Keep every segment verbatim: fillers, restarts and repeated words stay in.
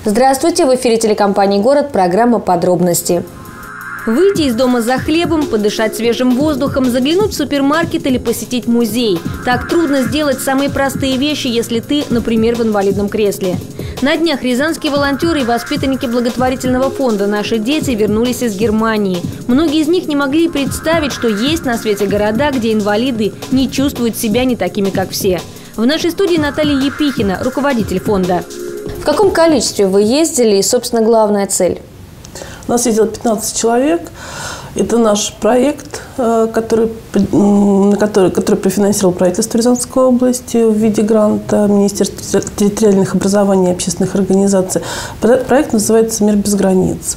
Здравствуйте, в эфире телекомпании «Город», программа «Подробности». Выйти из дома за хлебом, подышать свежим воздухом, заглянуть в супермаркет или посетить музей. Так трудно сделать самые простые вещи, если ты, например, в инвалидном кресле. На днях рязанские волонтеры и воспитанники благотворительного фонда «Наши дети» вернулись из Германии. Многие из них не могли представить, что есть на свете города, где инвалиды не чувствуют себя не такими, как все. В нашей студии Наталья Епихина, руководитель фонда. В каком количестве вы ездили и, собственно, главная цель? У нас ездило пятнадцать человек. Это наш проект, который, который, который профинансировал правительство Рязанской области в виде гранта Министерства территориальных образований и общественных организаций. Проект называется «Мир без границ».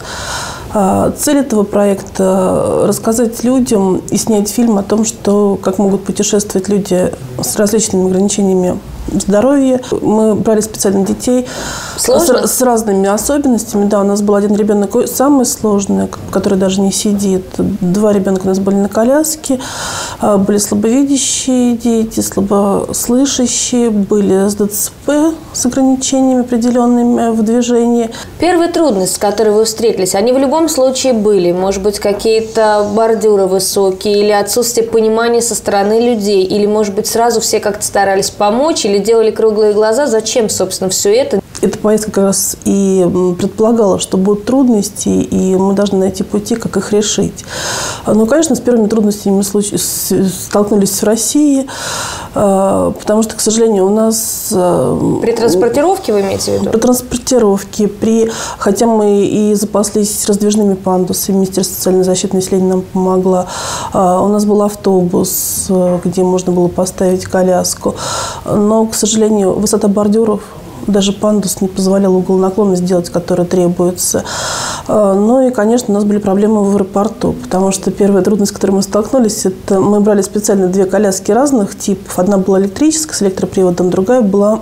Цель этого проекта – рассказать людям и снять фильм о том, что, как могут путешествовать люди с различными ограничениями здоровья. Мы брали специально детей с, с разными особенностями. Да, у нас был один ребенок самый сложный, который даже не сидит. Два ребенка у нас были на коляске. Были слабовидящие дети, слабослышащие, были с ДЦП с ограничениями определенными в движении. Первые трудности, с которыми вы встретились, они в любом случае были? Может быть, какие-то бордюры высокие или отсутствие понимания со стороны людей? Или, может быть, сразу все как-то старались помочь или делали круглые глаза? Зачем, собственно, все это? Эта поездка как раз и предполагала, что будут трудности, и мы должны найти пути, как их решить. Но, конечно, с первыми трудностями мы столкнулись в России, потому что, к сожалению, у нас... При транспортировке вы имеете в виду? При транспортировке, при... хотя мы и запаслись раздвижными пандусами, Министерство социальной защиты населения нам помогло. У нас был автобус, где можно было поставить коляску. Но, к сожалению, высота бордюров, даже пандус не позволял угол наклона сделать, который требуется. Ну и, конечно, у нас были проблемы в аэропорту, потому что первая трудность, с которой мы столкнулись, это мы брали специально две коляски разных типов. Одна была электрическая с электроприводом, другая была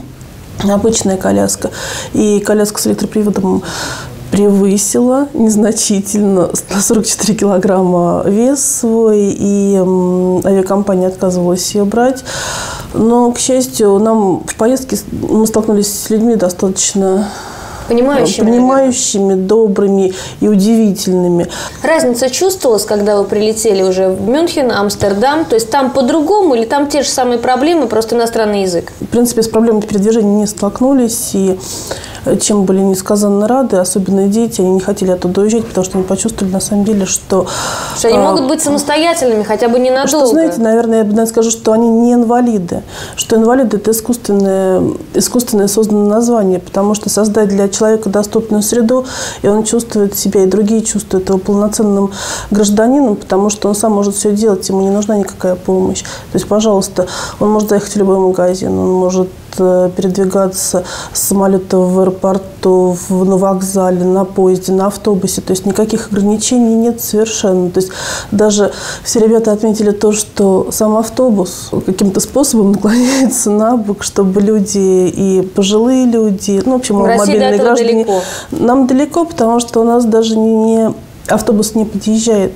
обычная коляска. И коляска с электроприводом превысила незначительно сто сорок четыре килограмма вес свой, и авиакомпания отказывалась ее брать. Но, к счастью, нам в поездке мы столкнулись с людьми достаточно понимающими, понимающими добрыми и удивительными. Разница чувствовалась, когда вы прилетели уже в Мюнхен, Амстердам? То есть там по-другому или там те же самые проблемы, просто иностранный язык? В принципе, с проблемой передвижения не столкнулись, и чем были несказанно рады, особенно дети, они не хотели оттуда уезжать, потому что они почувствовали, на самом деле, что... Что они а, могут быть самостоятельными, хотя бы ненадолго. Что, знаете, наверное, я бы скажу, что они не инвалиды, что инвалиды – это искусственное, искусственное созданное название, потому что создать для человека доступную среду, и он чувствует себя, и другие чувствуют его полноценным гражданином, потому что он сам может все делать, ему не нужна никакая помощь. То есть, пожалуйста, он может заехать в любой магазин, он может передвигаться с самолета в аэропорту, в, на вокзале, на поезде, на автобусе. То есть никаких ограничений нет совершенно. То есть даже все ребята отметили то, что сам автобус каким-то способом наклоняется на бок, чтобы люди и пожилые люди, ну, в общем, в мобильные граждане. Далеко. Нам далеко, потому что у нас даже не, автобус не подъезжает.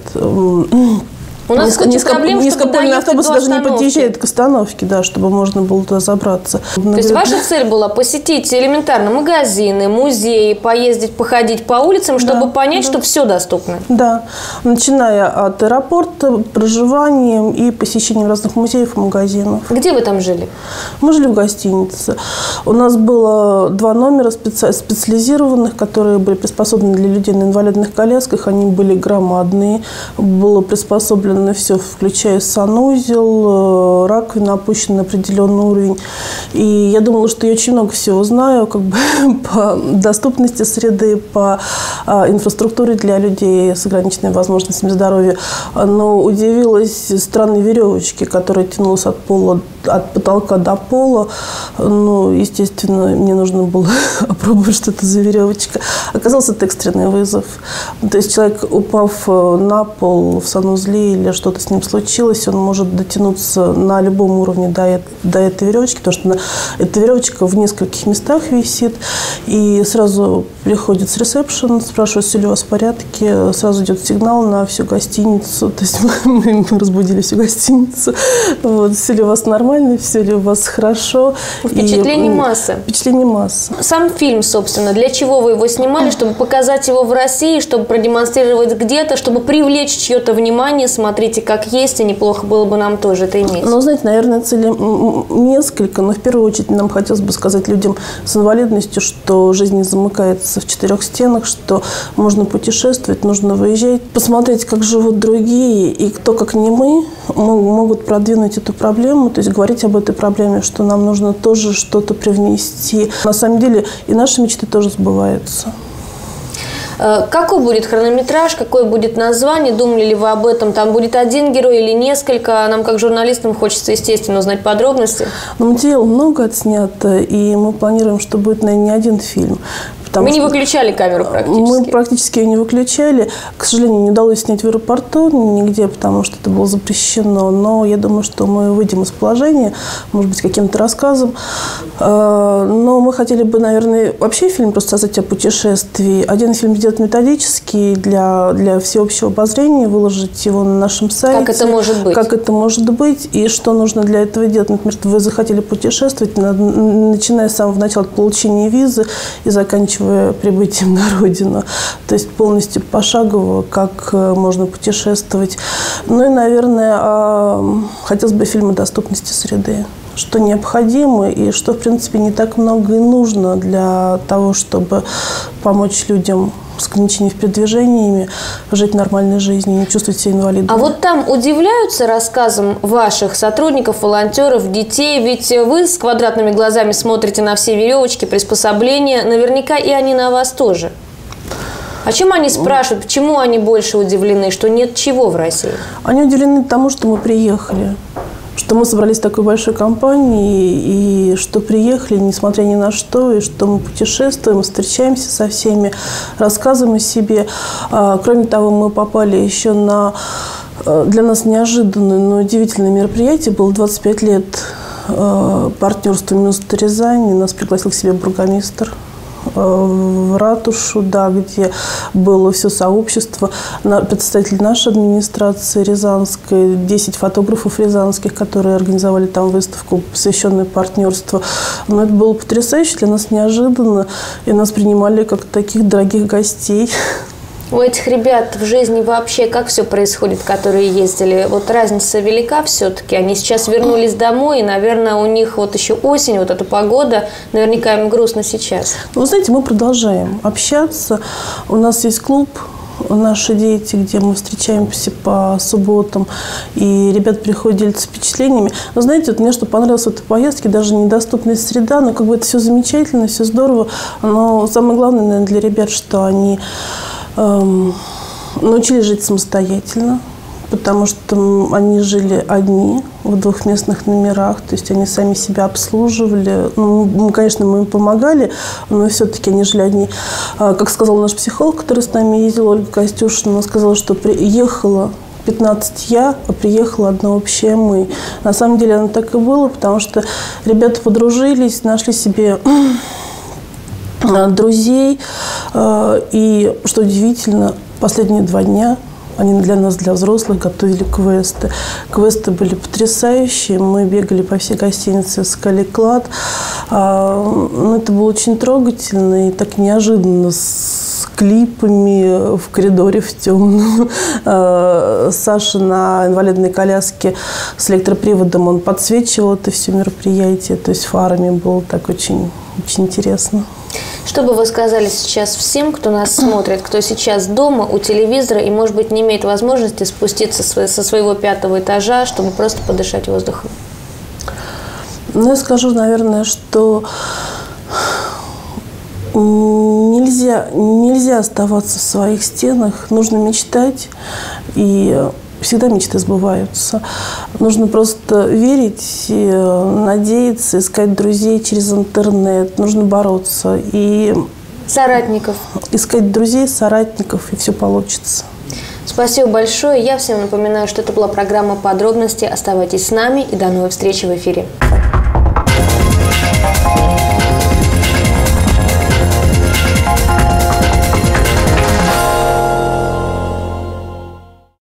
У нас Низко, низко, проблем, низкопольный автобус даже не подъезжает к остановке, да, чтобы можно было туда забраться. То есть ваша цель была посетить элементарно магазины, музеи, поездить, походить по улицам, чтобы да, понять, да. что все доступно? Да. Начиная от аэропорта, проживанием и посещением разных музеев и магазинов. Где вы там жили? Мы жили в гостинице. У нас было два номера специ... специализированных, которые были приспособлены для людей на инвалидных колясках. Они были громадные. Было приспособлено на все, включая санузел, раковина опущена на определенный уровень. И я думала, что я очень много всего знаю как бы, по доступности среды, по а, инфраструктуре для людей с ограниченными возможностями здоровья. Но удивилась странной веревочке, которая тянулась от пола, от потолка до пола. Ну, естественно, мне нужно было опробовать, что это за веревочка. Оказался это экстренный вызов. То есть человек, упав на пол в санузле или или что-то с ним случилось, он может дотянуться на любом уровне до, до этой веревочки, потому что эта веревочка в нескольких местах висит, и сразу приходит с ресепшн, спрашивает, все ли у вас в порядке, сразу идет сигнал на всю гостиницу, то есть мы, мы разбудили всю гостиницу, вот, все ли у вас нормально, все ли у вас хорошо. Впечатлений масса. Впечатлений масса. Сам фильм, собственно, для чего вы его снимали? Чтобы показать его в России, чтобы продемонстрировать где-то, чтобы привлечь чье-то внимание, смотрите, как есть, и неплохо было бы нам тоже это иметь. Ну, знаете, наверное, цели несколько, но в первую очередь нам хотелось бы сказать людям с инвалидностью, что жизнь не замыкается в четырех стенах, что можно путешествовать, нужно выезжать, посмотреть, как живут другие, и кто, как не мы, могут продвинуть эту проблему, то есть говорить об этой проблеме, что нам нужно тоже что-то привнести. На самом деле и наши мечты тоже сбываются. Какой будет хронометраж, какое будет название? Думали ли вы об этом? Там будет один герой или несколько? Нам, как журналистам, хочется, естественно, узнать подробности. Но материала много отснято, и мы планируем, что будет, наверное, не один фильм. Мы не выключали камеру практически. Мы практически ее не выключали. К сожалению, не удалось снять в аэропорту нигде, потому что это было запрещено. Но я думаю, что мы выйдем из положения, может быть, каким-то рассказом. Но мы хотели бы, наверное, вообще фильм просто сказать о путешествии. Один фильм сделать методический для, для всеобщего обозрения, выложить его на нашем сайте. Как это может быть? Как это может быть и что нужно для этого делать. Например, вы захотели путешествовать, начиная с самого начала получения визы и заканчивая прибытием на родину. То есть полностью пошагово, как можно путешествовать. Ну и, наверное, хотелось бы фильм о доступности среды. Что необходимо и что, в принципе, не так много и нужно для того, чтобы помочь людям с ограничениями в передвижениями жить нормальной жизнью, не чувствовать себя инвалидом. А вот там удивляются рассказам ваших сотрудников, волонтеров, детей? Ведь вы с квадратными глазами смотрите на все веревочки, приспособления. Наверняка и они на вас тоже. О чем они спрашивают? Почему они больше удивлены, что нет чего в России? Они удивлены тому, что мы приехали. Что мы собрались в такой большой компании, и что приехали, несмотря ни на что, и что мы путешествуем, встречаемся со всеми, рассказываем о себе. Кроме того, мы попали еще на для нас неожиданное, но удивительное мероприятие. Было двадцать пять лет партнерства «Минуста Рязань», и нас пригласил к себе бургомистр в ратушу, да, где было все сообщество, представители нашей администрации рязанской, десять фотографов рязанских, которые организовали там выставку, посвященную партнерству. Но это было потрясающе, для нас неожиданно, и нас принимали как таких дорогих гостей. У этих ребят в жизни вообще как все происходит, которые ездили? Вот разница велика все-таки. Они сейчас вернулись домой, и, наверное, у них вот еще осень, вот эта погода, наверняка им грустно сейчас. Вы знаете, мы продолжаем общаться. У нас есть клуб «Наши дети», где мы встречаемся по субботам, и ребята приходят делиться впечатлениями. Но знаете, вот мне что понравилось в этой поездке, даже недоступная среда, но как бы это все замечательно, все здорово. Но самое главное, наверное, для ребят, что они эм, научились жить самостоятельно, потому что они жили одни в двухместных номерах, то есть они сами себя обслуживали. Ну, мы, конечно, мы им помогали, но все-таки они жили одни. Как сказал наш психолог, который с нами ездил, Ольга Костюшина, она сказала, что приехала пятнадцать я, а приехала одна общая мы. На самом деле оно так и было, потому что ребята подружились, нашли себе друзей. И, что удивительно, последние два дня они для нас, для взрослых, готовили квесты. Квесты были потрясающие. Мы бегали по всей гостинице, искали клад. Ну, это было очень трогательно и так неожиданно, с клипами в коридоре в темном. Саша на инвалидной коляске с электроприводом, он подсвечивал это все мероприятие. То есть фарами было так очень, очень интересно. Что бы вы сказали сейчас всем, кто нас смотрит, кто сейчас дома у телевизора и, может быть, не имеет возможности спуститься со своего пятого этажа, чтобы просто подышать воздухом? Ну, я скажу, наверное, что нельзя, нельзя оставаться в своих стенах, нужно мечтать, и всегда мечты сбываются. Нужно просто верить, надеяться, искать друзей через интернет. Нужно бороться. И соратников. Искать друзей, соратников, и все получится. Спасибо большое. Я всем напоминаю, что это была программа «Подробности». Оставайтесь с нами и до новой встречи в эфире.